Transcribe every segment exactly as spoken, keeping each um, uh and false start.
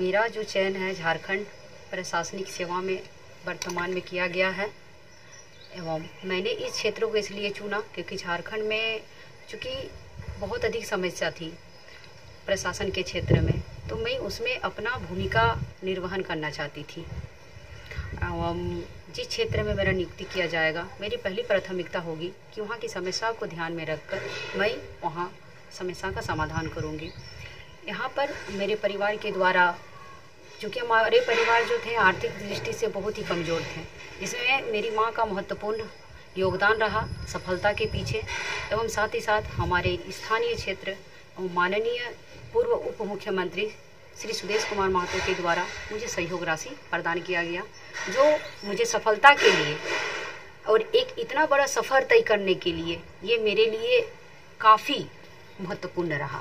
मेरा जो चयन है झारखंड प्रशासनिक सेवा में वर्तमान में किया गया है एवं मैंने इस क्षेत्र को इसलिए चुना क्योंकि झारखंड में चूँकि बहुत अधिक समस्या थी प्रशासन के क्षेत्र में, तो मैं उसमें अपना भूमिका निर्वहन करना चाहती थी। एवं जिस क्षेत्र में मेरा नियुक्ति किया जाएगा, मेरी पहली प्राथमिकता होगी कि वहाँ की समस्या को ध्यान में रखकर मैं वहाँ समस्या का समाधान करूँगी। यहाँ पर मेरे परिवार के द्वारा, चूँकि हमारे परिवार जो थे आर्थिक दृष्टि से बहुत ही कमज़ोर थे, जिसमें मेरी माँ का महत्वपूर्ण योगदान रहा सफलता के पीछे, एवं साथ ही साथ हमारे स्थानीय क्षेत्र और माननीय पूर्व उप मुख्यमंत्री श्री सुदेश कुमार महतो के द्वारा मुझे सहयोग राशि प्रदान किया गया, जो मुझे सफलता के लिए और एक इतना बड़ा सफ़र तय करने के लिए ये मेरे लिए काफ़ी महत्वपूर्ण रहा।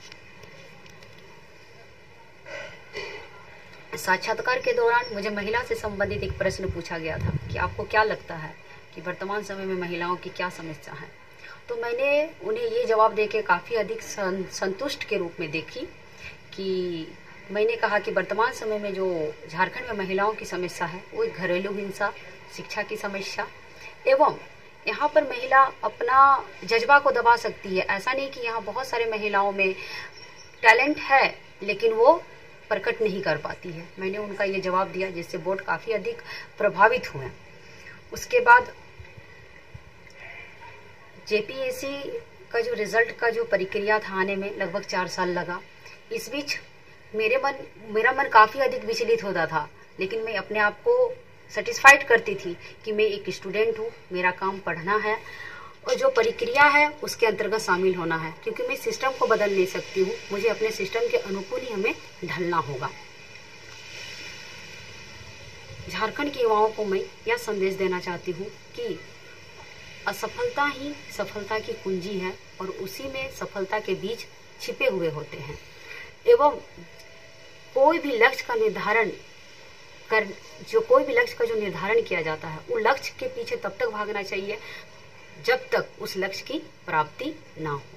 साक्षात्कार के दौरान मुझे महिला से संबंधित एक प्रश्न पूछा गया था कि आपको क्या लगता है कि वर्तमान समय में महिलाओं की क्या समस्या है। तो मैंने उन्हें ये जवाब देके काफ़ी अधिक संतुष्ट के रूप में देखी कि मैंने कहा कि वर्तमान समय में जो झारखंड में महिलाओं की समस्या है वो एक घरेलू हिंसा, शिक्षा की समस्या, एवं यहाँ पर महिला अपना जज्बा को दबा सकती है। ऐसा नहीं कि यहाँ बहुत सारे महिलाओं में टैलेंट है लेकिन वो प्रकट नहीं कर पाती है। मैंने उनका ये जवाब दिया जिससे बोर्ड काफ़ी अधिक प्रभावित हुए। उसके बाद जेपीएससी का जो रिज़ल्ट का जो प्रक्रिया था आने में लगभग चार साल लगा। इस बीच मेरे मन मेरा मन काफ़ी अधिक विचलित होता था, लेकिन मैं अपने आप को सेटिस्फाइड करती थी कि मैं एक स्टूडेंट हूँ, मेरा काम पढ़ना है और जो प्रक्रिया है उसके अंतर्गत शामिल होना है, क्योंकि मैं सिस्टम को बदल नहीं सकती हूँ, मुझे अपने सिस्टम के अनुकूल ही हमें ढलना होगा। झारखंड के युवाओं को मैं यह संदेश देना चाहती हूँ कि असफलता ही सफलता की कुंजी है और उसी में सफलता के बीज छिपे हुए होते हैं। एवं कोई भी लक्ष्य का निर्धारण कर जो कोई भी लक्ष्य का जो निर्धारण किया जाता है वो लक्ष्य के पीछे तब तक भागना चाहिए जब तक उस लक्ष्य की प्राप्ति ना हो।